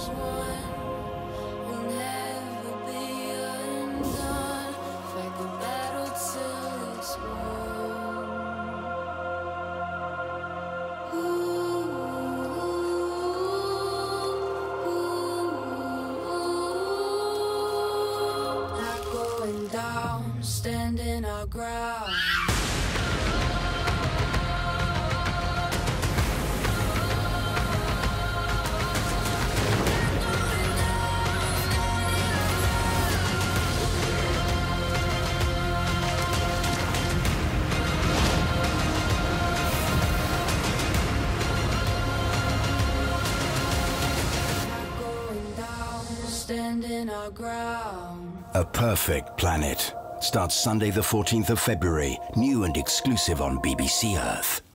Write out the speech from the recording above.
Standing our ground. Standing our ground. A Perfect Planet starts Sunday the 14th of February, new and exclusive on BBC Earth.